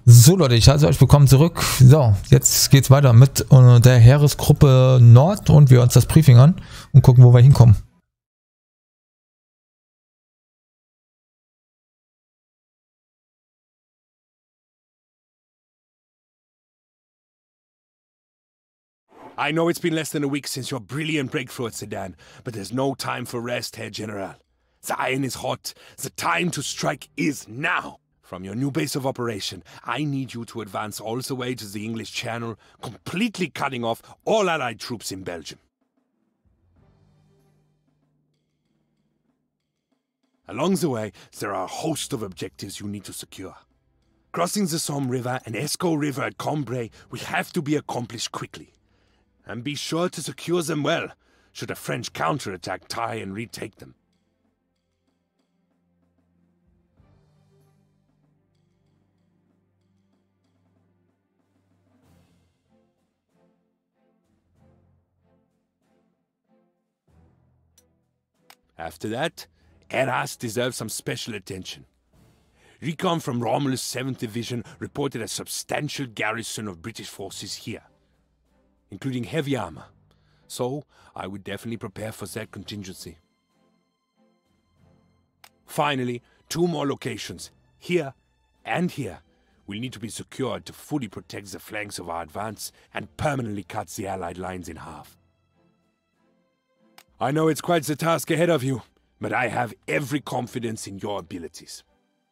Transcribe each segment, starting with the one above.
So Leute, ich heiße euch willkommen zurück. So, jetzt geht's weiter mit der Heeresgruppe Nord und wir uns das Briefing an und gucken, wo wir hinkommen. I know it's been less than a week since your brilliant breakthrough at Sedan, but there's no time for rest, Herr General. The iron is hot. The time to strike is now. From your new base of operation, I need you to advance all the way to the English Channel, completely cutting off all Allied troops in Belgium. Along the way, there are a host of objectives you need to secure. Crossing the Somme River and Escaut River at Cambrai will have to be accomplished quickly. And be sure to secure them well, should a French counterattack try and retake them. After that, Arras deserves some special attention. Recon from Romulus' 7th Division reported a substantial garrison of British forces here, including heavy armor, so I would definitely prepare for that contingency. Finally, 2 more locations, here and here, will need to be secured to fully protect the flanks of our advance and permanently cut the Allied lines in half. I know it's quite the task ahead of you, but I have every confidence in your abilities.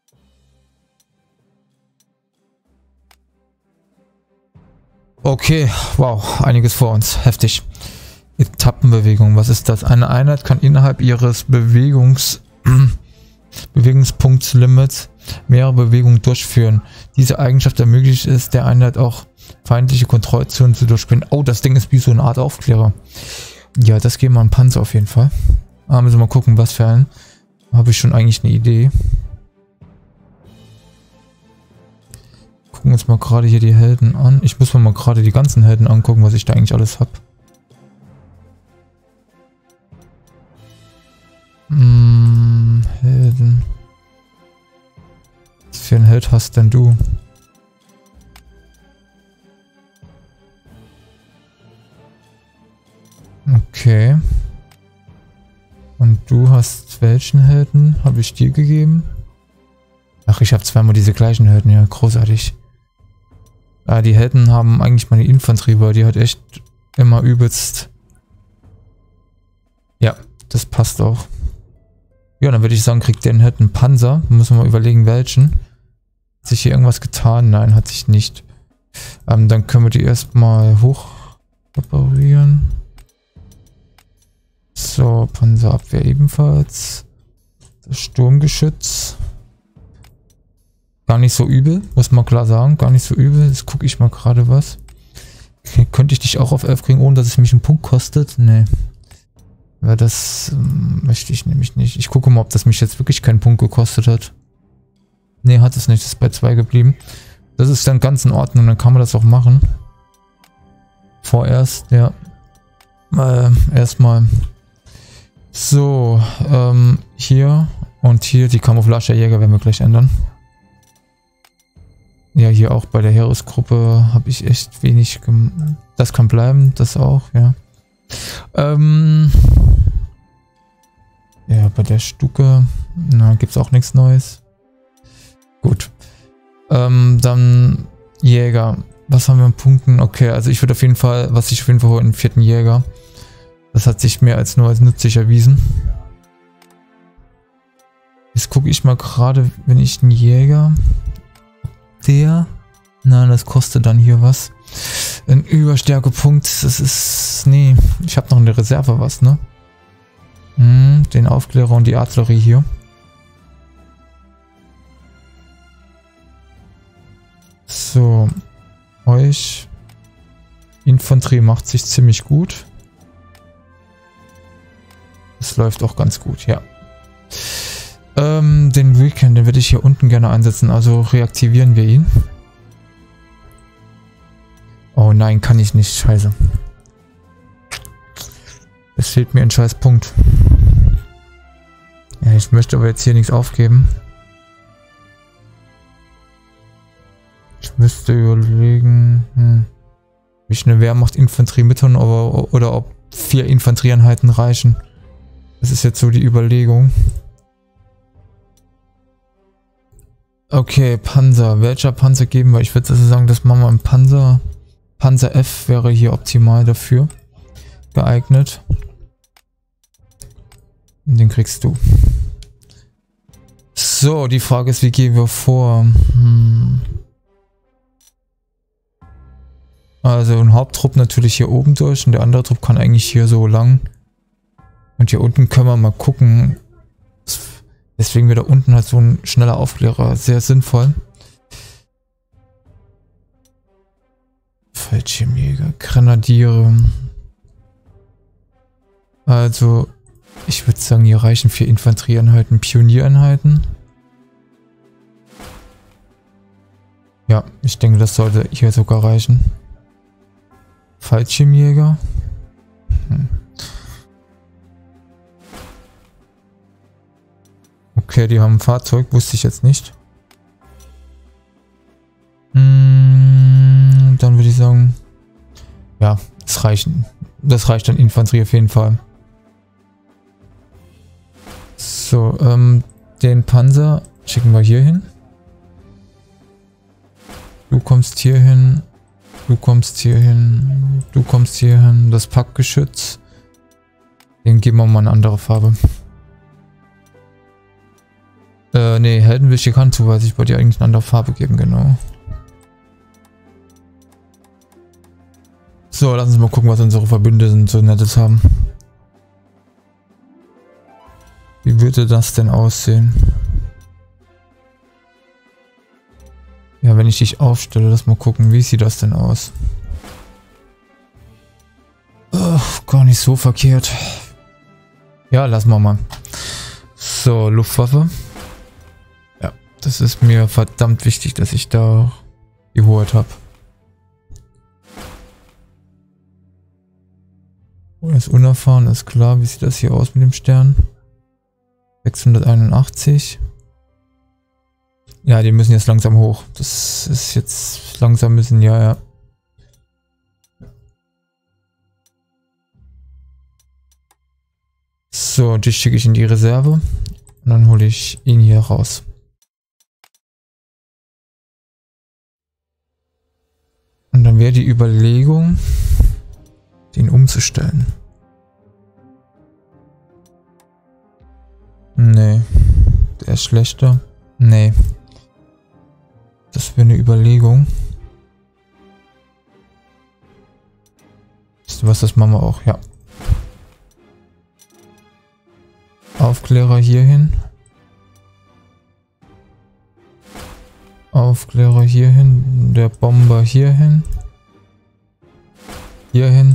Okay, wow, einiges vor uns. Heftig. Etappenbewegung, was ist das? Eine Einheit kann innerhalb ihres Bewegungspunktslimits mehrere Bewegungen durchführen. Diese Eigenschaft ermöglicht es der Einheit auch, feindliche Kontrollzonen zu durchqueren. Oh, das Ding ist wie so eine Art Aufklärer. Ja, das geben wir einen Panzer auf jeden Fall. Müssen wir mal gucken, was für einen. Habe ich schon eigentlich eine Idee. Gucken uns mal gerade hier die Helden an. Ich muss mir mal gerade die ganzen Helden angucken, was ich da eigentlich alles habe. Helden. Was für ein Held hast denn du? Okay. Und du hast welchen Helden? Habe ich dir gegeben? Ach, ich habe zweimal diese gleichen Helden, ja, großartig. Ja, die Helden haben eigentlich meine Infanterie, weil die hat echt immer übelst. Ja, das passt auch. Ja, dann würde ich sagen, kriegt der einen Helden Panzer. Müssen wir mal überlegen, welchen. Hat sich hier irgendwas getan? Nein, hat sich nicht. Dann können wir die erstmal hoch reparieren. So, Panzerabwehr ebenfalls. Das Sturmgeschütz. Gar nicht so übel, muss man klar sagen. Gar nicht so übel. Jetzt gucke ich mal gerade was. Okay, könnte ich dich auch auf 11 kriegen, ohne dass es mich einen Punkt kostet? Nee. Weil das möchte ich nämlich nicht. Ich gucke mal, ob das mich jetzt wirklich keinen Punkt gekostet hat. Nee, hat es nicht. Das ist bei 2 geblieben. Das ist dann ganz in Ordnung. Dann kann man das auch machen. Vorerst, ja. Erstmal. So, hier und hier die Camouflage der Jäger werden wir gleich ändern. Ja, hier auch bei der Heeresgruppe habe ich echt wenig gemacht. Das kann bleiben, das auch, ja. Ja, bei der Stuke, na, gibt es auch nichts Neues. Gut. Dann Jäger. Was haben wir an Punkten? Okay, also ich würde auf jeden Fall, was ich auf jeden Fall hole, einen 4. Jäger. Das hat sich mehr als nur als nützlich erwiesen. Jetzt gucke ich mal gerade, wenn ich einen Jäger... Der... Nein, das kostet dann hier was. Ein Überstärkepunkt, das ist... Nee, ich habe noch in der Reserve was, ne? Den Aufklärer und die Artillerie hier. So. Euch. Infanterie macht sich ziemlich gut. Das läuft auch ganz gut, ja. Den Weekend, den würde ich hier unten gerne einsetzen, also reaktivieren wir ihn. Oh nein, kann ich nicht, scheiße. Es fehlt mir ein scheiß Punkt. Ja, ich möchte aber jetzt hier nichts aufgeben. müsste überlegen, wie ich eine Wehrmacht-Infanterie mithören oder ob 4 Infanterieeinheiten reichen. Das ist jetzt so die Überlegung. Okay, Panzer. Welcher Panzer geben wir? Ich würde also sagen, das machen wir im Panzer. Panzer F wäre hier optimal dafür geeignet. Den kriegst du. So, die Frage ist, wie gehen wir vor? Also ein Haupttrupp natürlich hier oben durch und der andere Trupp kann eigentlich hier so lang. Und hier unten können wir mal gucken. Deswegen wäre da unten halt so ein schneller Aufklärer sehr sinnvoll. Fallschirmjäger, Grenadiere. Also, ich würde sagen, hier reichen 4 Infanterieeinheiten, Pioniereinheiten. Ja, ich denke, das sollte hier sogar reichen. Fallschirmjäger. Okay, die haben ein Fahrzeug, wusste ich jetzt nicht. Dann würde ich sagen, ja, das reicht an Infanterie auf jeden Fall. So, den Panzer schicken wir hier hin. Du kommst hier hin. Du kommst hier hin. Du kommst hier hin. Das Packgeschütz. Den geben wir mal eine andere Farbe. Nee, Heldenwisch kann zuweisen. Ich wollte dir eigentlich eine andere Farbe geben, genau. So, lass uns mal gucken, was unsere Verbündeten so Nettes haben. Wie würde das denn aussehen? Ja, wenn ich dich aufstelle, lass mal gucken, wie sieht das denn aus? Gar nicht so verkehrt. Ja, lassen wir mal. So, Luftwaffe. Ja, das ist mir verdammt wichtig, dass ich da die Hoheit habe. Er ist unerfahren, ist klar. Wie sieht das hier aus mit dem Stern? 681. Ja, die müssen jetzt langsam hoch. Das ist jetzt langsam müssen, ja. So, die schicke ich in die Reserve. Und dann hole ich ihn hier raus. Und dann wäre die Überlegung, den umzustellen. Nee. Der ist schlechter. Nee. Das wäre eine Überlegung. Weißt du was, das machen wir auch, ja. Aufklärer hierhin. Aufklärer hierhin. Der Bomber hierhin. Hierhin.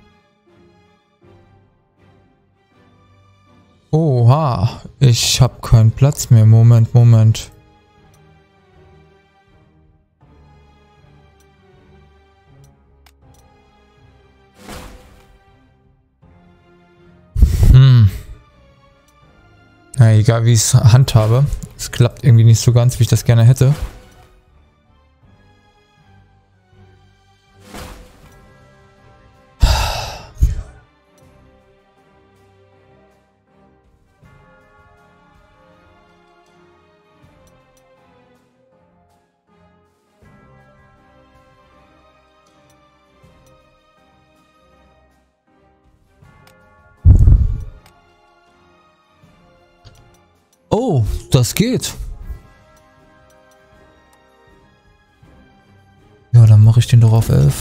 Oha, ich habe keinen Platz mehr. Moment. Na, egal wie ich es handhabe. Es klappt irgendwie nicht so ganz, wie ich das gerne hätte. Oh, das geht. Ja, dann mache ich den doch auf 11.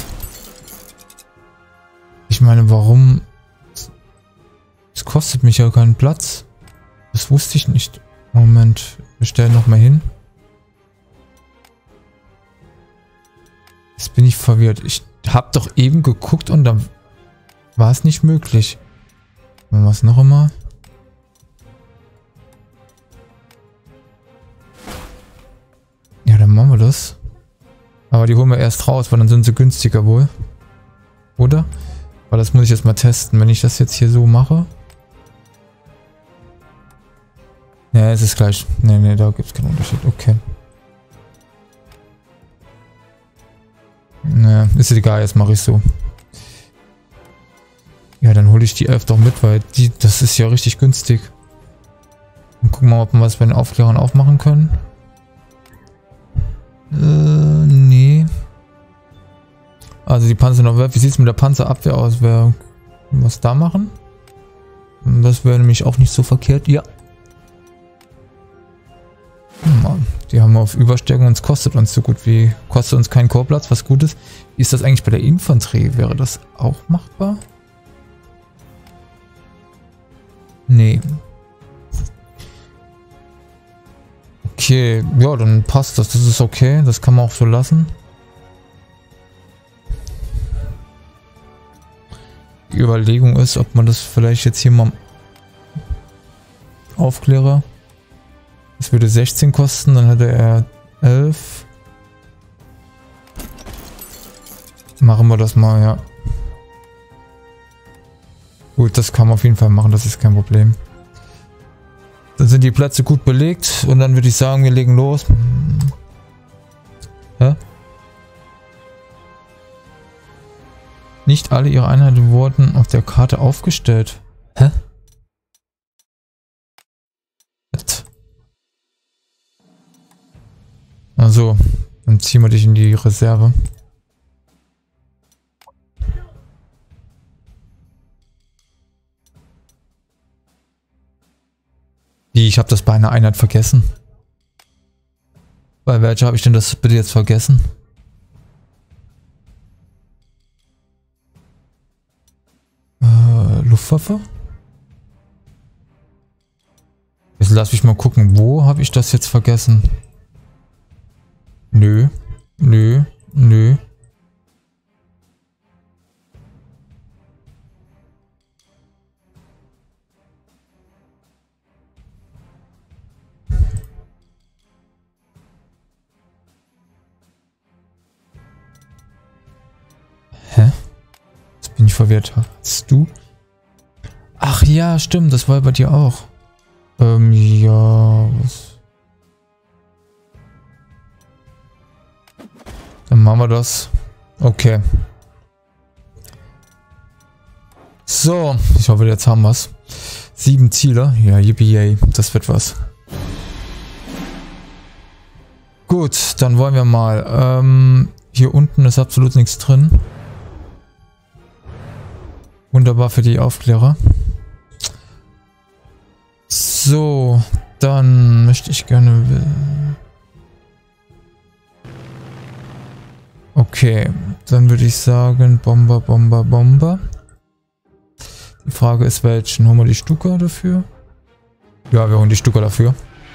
Ich meine, warum? Es kostet mich ja keinen Platz. Das wusste ich nicht. Moment, wir stellen noch mal hin. Jetzt bin ich verwirrt. Ich habe doch eben geguckt und dann war es nicht möglich. Was noch immer? Ja, dann machen wir das. Aber die holen wir erst raus, weil dann sind sie günstiger wohl. Oder? Weil das muss ich jetzt mal testen. Wenn ich das jetzt hier so mache. Ja, es ist gleich. Nee, da gibt es keinen Unterschied. Okay. Ne, ist egal, jetzt mache ich so. Ja, dann hole ich die 11 doch mit, weil das ist ja richtig günstig. Und gucken wir mal, ob wir was bei den Aufklärern auch machen können. Nee. Also die Panzer noch. Wie sieht es mit der Panzerabwehr aus? Wer was da machen? Das wäre nämlich auch nicht so verkehrt. Ja. Die haben wir auf Überstärkung und es kostet uns so gut wie. Kostet uns keinen Chorplatz, was gut ist. Wie ist das eigentlich bei der Infanterie? Wäre das auch machbar? Nee. Okay, ja, dann passt das. Das ist okay. Das kann man auch so lassen. Die Überlegung ist, ob man das vielleicht jetzt hier mal Aufklärer. Das würde 16 kosten, dann hätte er 11. Machen wir das mal, ja. Gut, das kann man auf jeden Fall machen, das ist kein Problem. Dann sind die Plätze gut belegt und dann würde ich sagen, wir legen los. Hä? Nicht alle ihre Einheiten wurden auf der Karte aufgestellt. Hä? Also, dann ziehen wir dich in die Reserve. Ich habe das bei einer Einheit vergessen. Bei welcher habe ich denn das bitte jetzt vergessen? Luftwaffe? Jetzt lass mich mal gucken, wo habe ich das jetzt vergessen? Nö, nö, nö. Hä? Jetzt bin ich verwirrt. Hast du? Ach ja, stimmt, das war bei dir auch. Ja, was? Dann machen wir das. Okay. So, ich hoffe, jetzt haben wir es. 7 Ziele. Ja, yippie, das wird was. Gut, dann wollen wir mal. Hier unten ist absolut nichts drin. Wunderbar für die Aufklärer. So, dann möchte ich gerne... Okay, dann würde ich sagen Bomber, Bomber, Bomber. Die Frage ist, welchen? Holen wir die Stuka dafür? Ja, wir holen die Stuka dafür.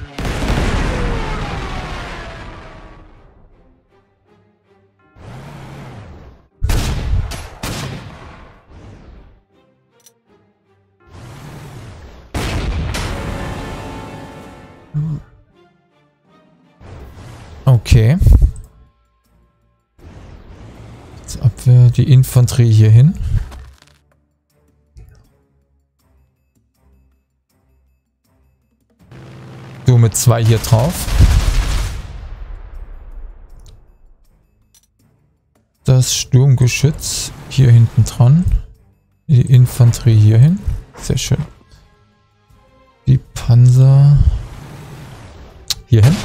Okay. Jetzt Abwehr, die Infanterie hier hin. Du mit 2 hier drauf. Das Sturmgeschütz hier hinten dran. Die Infanterie hier hin. Sehr schön. Die Panzer hier hin.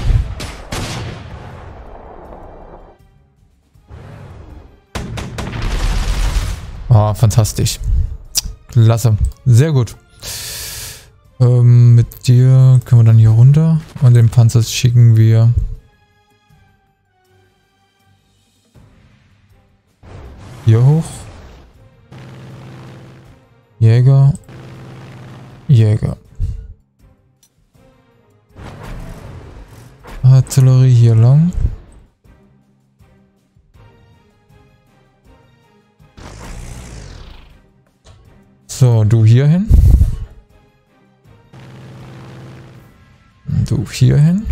Ah, fantastisch. Klasse. Sehr gut. Mit dir können wir dann hier runter. Und den Panzer schicken wir hier hoch. Jäger. Jäger. Artillerie hier lang. So, du hier hin. Du hier hin.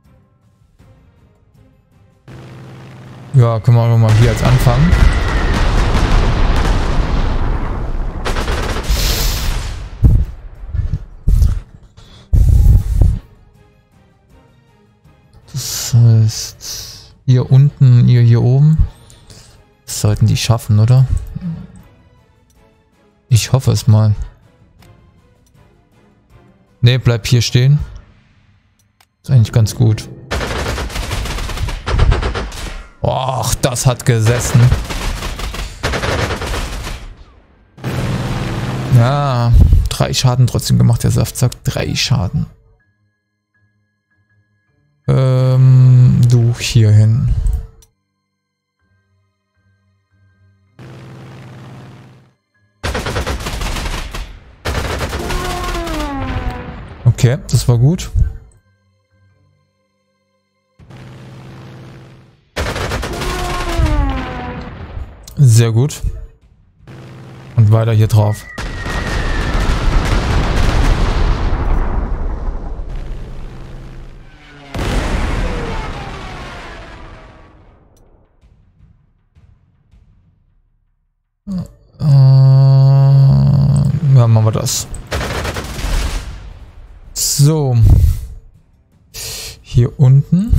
Ja, können wir auch mal hier als Anfang. Das heißt, ihr unten, ihr hier oben. Das sollten die schaffen, oder? Ich hoffe es mal. Ne, bleib hier stehen. Ist eigentlich ganz gut. Och, das hat gesessen. Ja, 3 Schaden trotzdem gemacht, der Saftsack. 3 Schaden. Du hier hin. Okay, das war gut. Sehr gut. Und weiter hier drauf. Ja, machen wir das. So. Hier unten.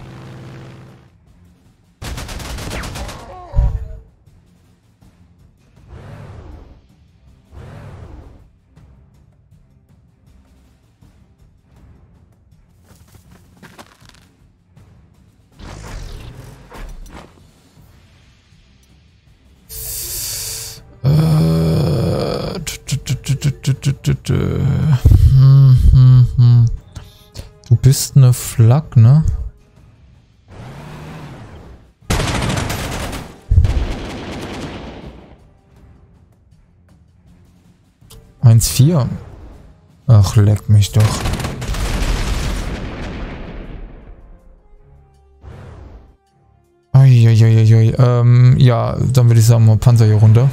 Du bist eine Flak, ne? Eins vier. Ach, leck mich doch. Uiuiuiui. Ja, dann würde ich sagen, mal Panzer hier runter.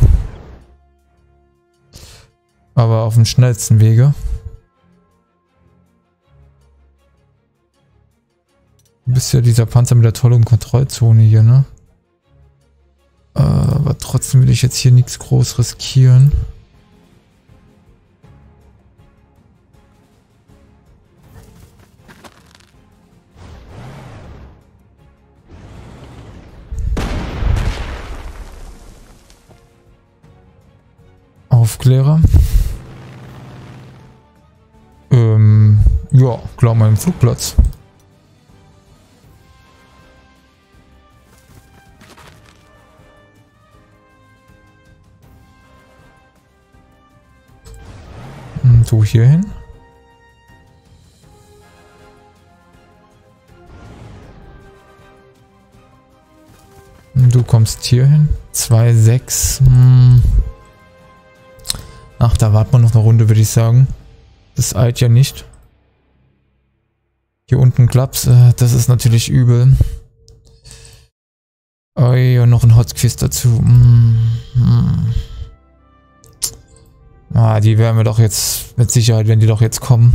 Aber auf dem schnellsten Wege. Du bist ja dieser Panzer mit der tollen Kontrollzone hier, ne? Aber trotzdem will ich jetzt hier nichts groß riskieren. Aufklärer. Ja, klar, meinen Flugplatz. Du hier hin. Du kommst hier hin. 2,6. Ach, da warten wir noch eine Runde, würde ich sagen. Das eilt ja nicht. Hier unten klappt's. Das ist natürlich übel. Oh ja, noch ein Hotquiz dazu. Ah, die werden wir doch jetzt mit Sicherheit, wenn die doch jetzt kommen.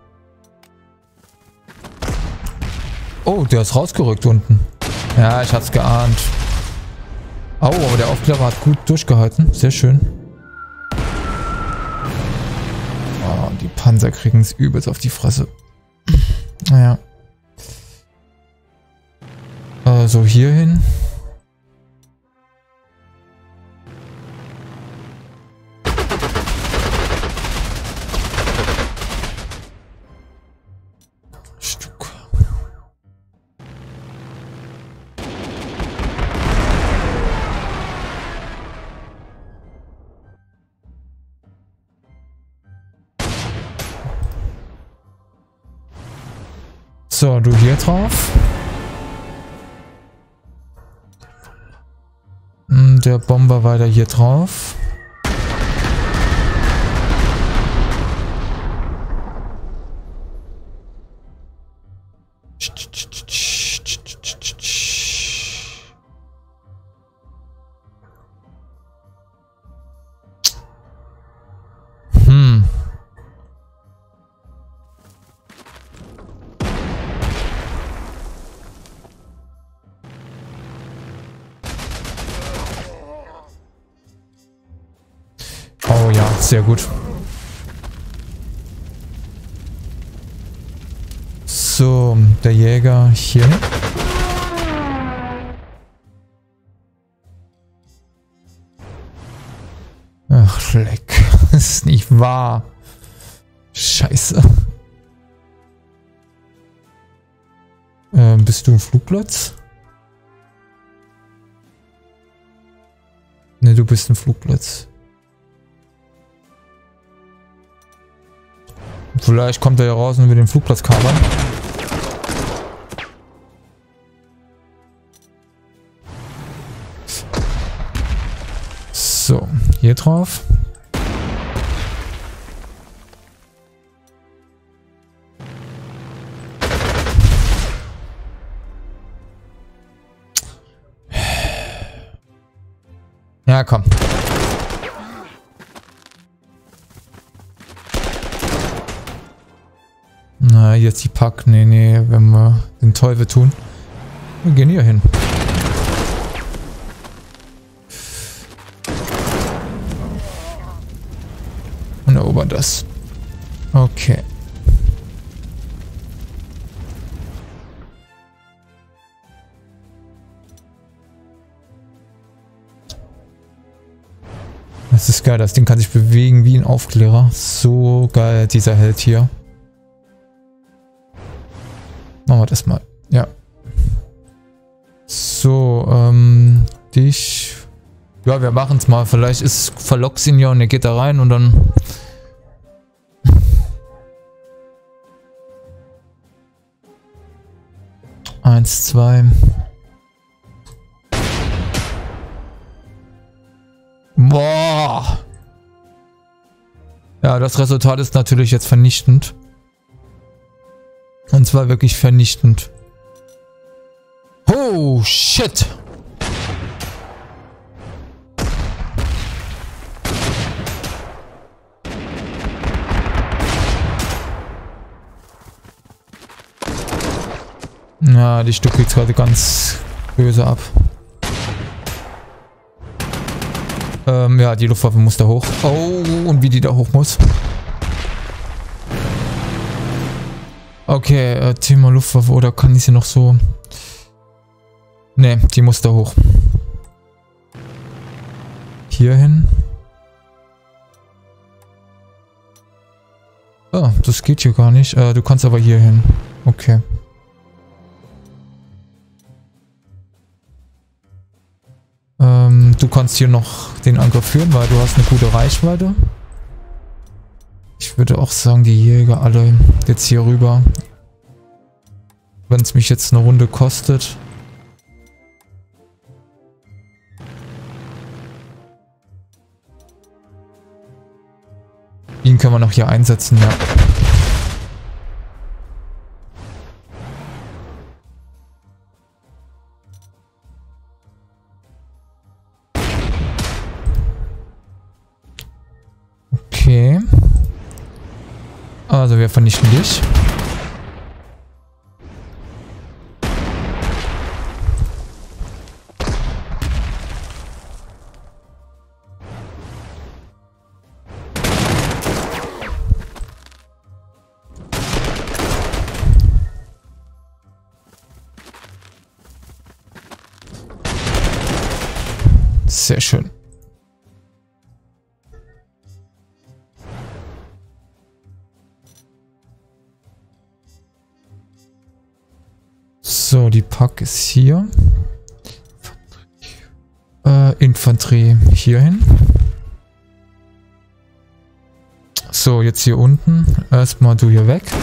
Oh, der ist rausgerückt unten. Ja, ich hatte es geahnt. Oh, aber der Aufklärer hat gut durchgehalten. Sehr schön. Oh, die Panzer kriegen es übelst auf die Fresse. Naja. So, hier hin. So, du hier drauf. Der Bomber weiter hier drauf. Oh ja, sehr gut. So, der Jäger hier. Ach, leck. Das ist nicht wahr. Scheiße. Bist du im Flugplatz? Ne, du bist im Flugplatz. Vielleicht kommt er ja raus und wir den Flugplatz kapern. So, hier drauf. Ja, komm. Na, jetzt die Pack. Nee, wenn wir den Teufel tun. Wir gehen hier hin. Und erobern das. Okay. Das ist geil, das Ding kann sich bewegen wie ein Aufklärer. So geil, dieser Held hier. Machen wir das mal. Ja. So, dich. Ja, wir machen es mal. Vielleicht ist verlockt ihn ja und er geht da rein und dann. Eins, zwei. Boah! Ja, das Resultat ist natürlich jetzt vernichtend. Und zwar wirklich vernichtend. Oh, shit! Ja, die Stück geht gerade ganz böse ab. Ja, die Luftwaffe muss da hoch. Oh, und wie die da hoch muss. Okay, Thema Luftwaffe, oder kann ich sie noch so... Ne, die muss da hoch. Hier hin. Ah, das geht hier gar nicht. Du kannst aber hier hin. Okay. Du kannst hier noch den Angriff führen, weil du hast eine gute Reichweite. Ich würde auch sagen, die Jäger alle jetzt hier rüber. Wenn es mich jetzt eine Runde kostet. Ihn können wir noch hier einsetzen, ja. Okay. Also wir vernichten dich. Sehr schön. So, die Pack ist hier. Infanterie hierhin. So, jetzt hier unten. Erstmal du hier weg.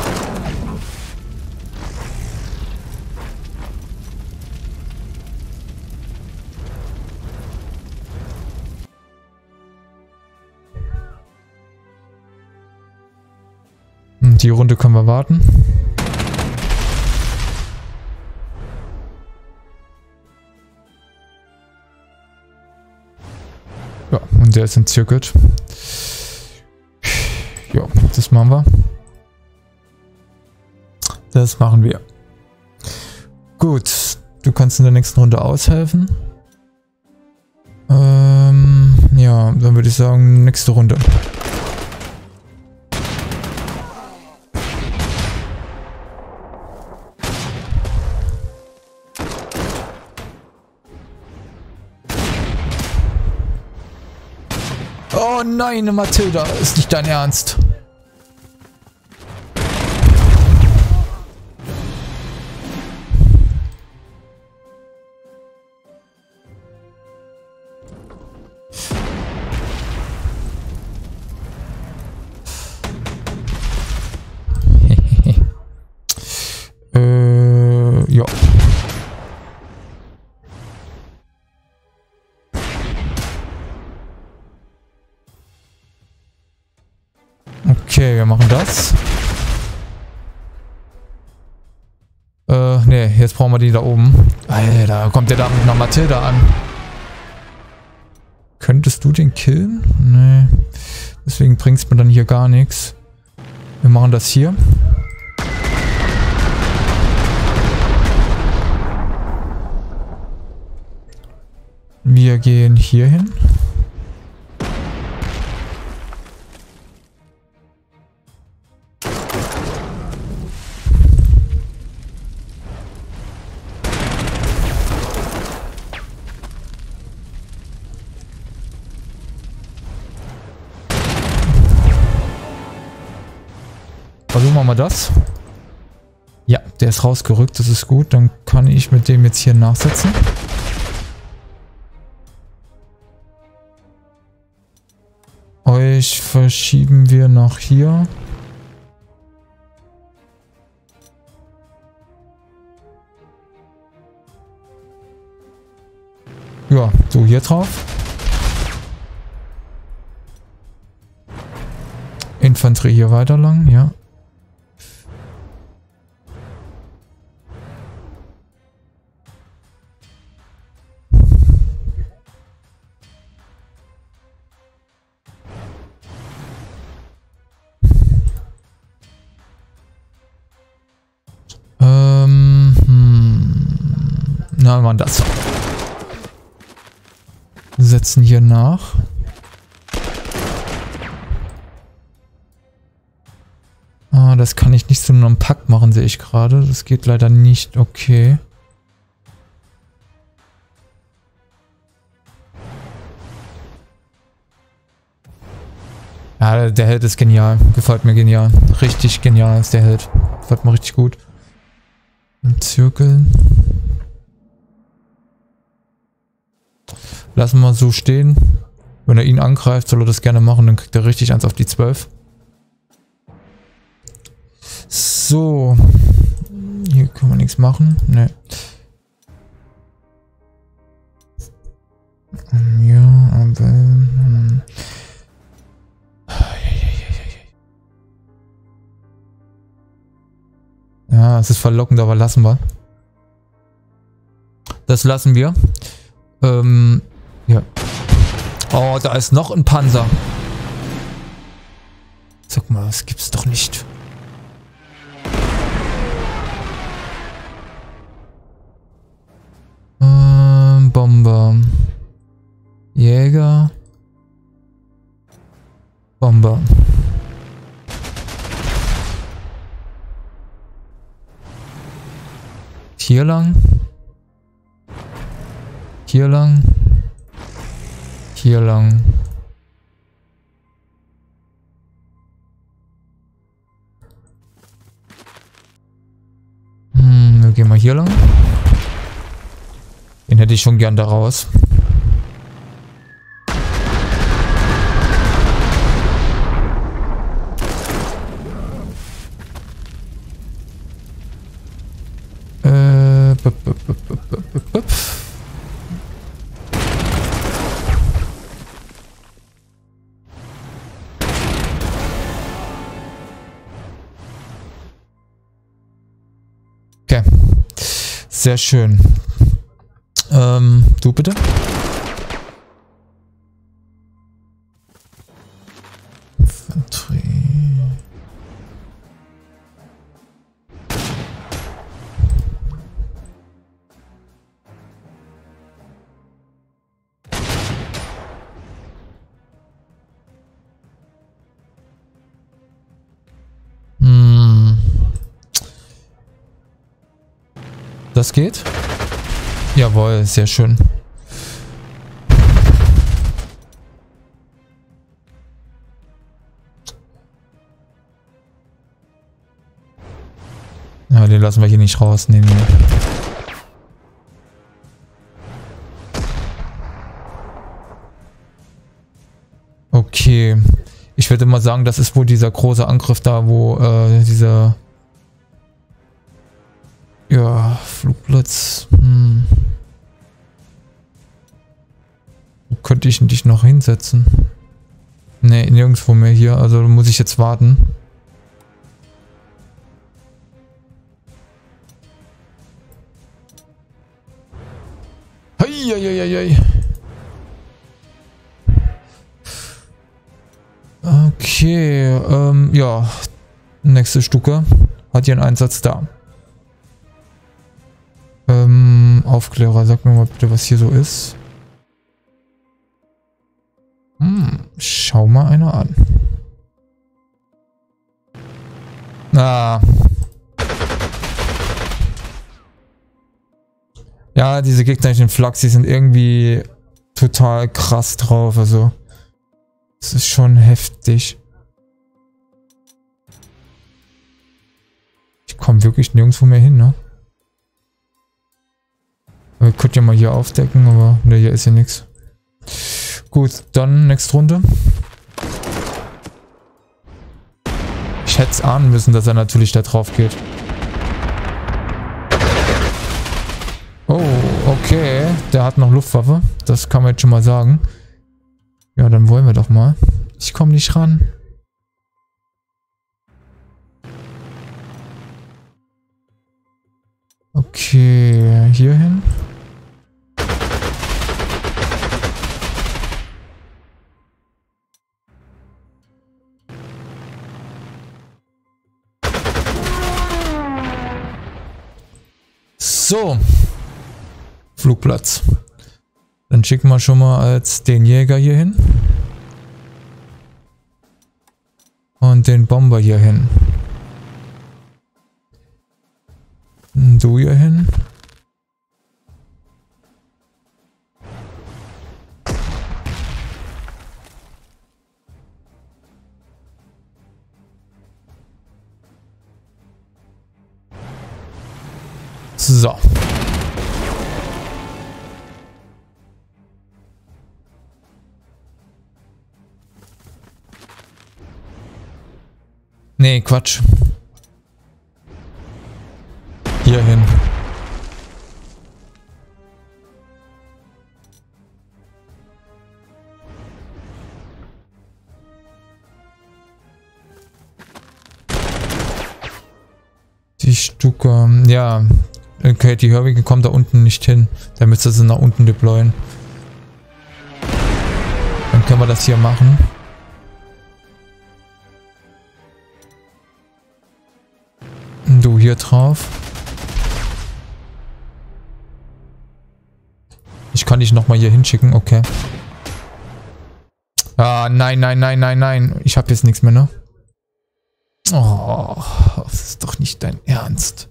Die Runde können wir warten. Ja, und der ist im Circuit. Ja, das machen wir. Das machen wir. Gut, du kannst in der nächsten Runde aushelfen. Ja, dann würde ich sagen, nächste Runde. Oh nein, Mathilda, ist nicht dein Ernst. Ja. Okay, wir machen das. Ne, jetzt brauchen wir die da oben. Alter, kommt der da mit einer Mathilda an. Könntest du den killen? Nee. Deswegen bringt es mir dann hier gar nichts. Wir machen das hier. Wir gehen hier hin. Versuchen wir mal das. Ja, der ist rausgerückt, das ist gut. Dann kann ich mit dem jetzt hier nachsetzen. Euch verschieben wir nach hier. Ja, so hier drauf. Infanterie hier weiter lang, ja. Na, wir machen das. Setzen hier nach. Ah, das kann ich nicht so nur einen Pakt machen, sehe ich gerade. Das geht leider nicht. Okay. Ja, der Held ist genial. Gefällt mir genial. Richtig genial ist der Held. Gefällt mir richtig gut. Ein Zirkel. Lassen wir so stehen. Wenn er ihn angreift, soll er das gerne machen. Dann kriegt er richtig eins auf die 12. So. Hier können wir nichts machen. Ne. Ja, aber... Ja, es ist verlockend, aber lassen wir. Das lassen wir. Ja. Oh, da ist noch ein Panzer. Sag mal, das gibt's doch nicht. Bomber. Jäger. Bomber. Hier lang. Hier lang. Hier lang. Wir gehen mal hier lang. Den hätte ich schon gern da raus. Okay. Sehr schön. Du bitte? Infanterie. Das geht? Jawohl, sehr schön. Ja, den lassen wir hier nicht raus. Nee, nee. Okay. Ich würde mal sagen, das ist wohl dieser große Angriff da, wo dieser... Ja, Flugplatz. Wo könnte ich dich noch hinsetzen? Ne, nirgendwo mehr hier. Also muss ich jetzt warten. Heieieiei. Okay, ja. Nächste Stufe. Hat hier einen Einsatz da. Aufklärer, sag mir mal bitte, was hier so ist. Schau mal einer an. Ah. Ja, diese gegnerischen Flachs, die sind irgendwie total krass drauf, also. Das ist schon heftig. Ich komme wirklich nirgendwo mehr hin, ne? Wir könnten ja mal hier aufdecken, aber ne, hier ist ja nichts. Gut, dann nächste Runde. Ich hätte es ahnen müssen, dass er natürlich da drauf geht. Oh, okay. Der hat noch Luftwaffe. Das kann man jetzt schon mal sagen. Ja, dann wollen wir doch mal. Ich komme nicht ran. Okay, hier hin. So. Flugplatz. Dann schicken wir schon mal als den Jäger hier hin. Und den Bomber hier hin. Du hier hin. So. Nee, Quatsch. Hier hin. Die Stuka, ja. Okay, die Hurricane kommt da unten nicht hin. Da müsste sie nach unten deployen. Dann können wir das hier machen. Du hier drauf. Ich kann dich nochmal hier hinschicken, okay. Ah, nein, nein, nein, nein, nein. Ich habe jetzt nichts mehr, ne? Oh, das ist doch nicht dein Ernst.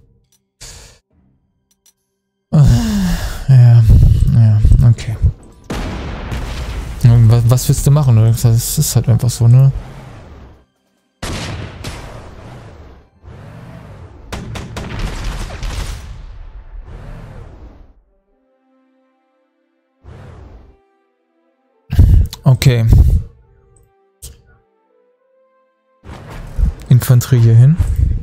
Ja, okay. Was willst du machen? Das ist halt einfach so, ne? Okay. Infanterie hier hin.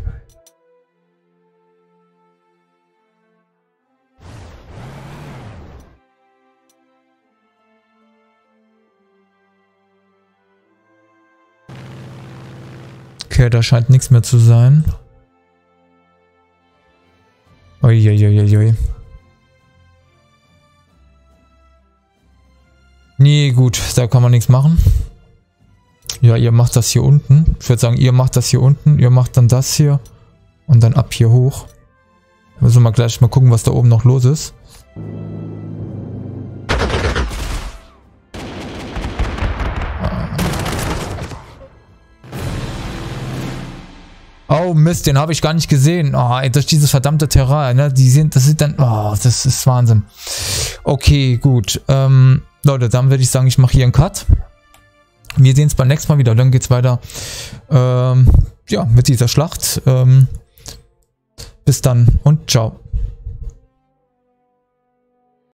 Okay, da scheint nichts mehr zu sein. Uiuiuiui. Nee, gut, da kann man nichts machen. Ja, ihr macht das hier unten. Ich würde sagen, ihr macht das hier unten. Ihr macht dann das hier. Und dann ab hier hoch. Müssen wir gleich mal gucken, was da oben noch los ist. Oh Mist, den habe ich gar nicht gesehen. Oh, ey, durch dieses verdammte Terrain, ne? Das sind dann... Oh, das ist Wahnsinn. Okay, gut. Leute, dann würde ich sagen, ich mache hier einen Cut. Wir sehen uns beim nächsten Mal wieder. Dann geht es weiter ja, mit dieser Schlacht. Bis Bis dann und ciao.